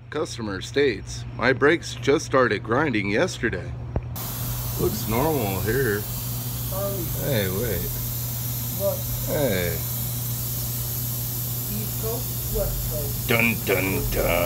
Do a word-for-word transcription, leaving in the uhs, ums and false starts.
Customer states, my brakes just started grinding yesterday. Looks normal here. Hey, wait. What? Hey. East Coast, West Coast. Dun dun dun.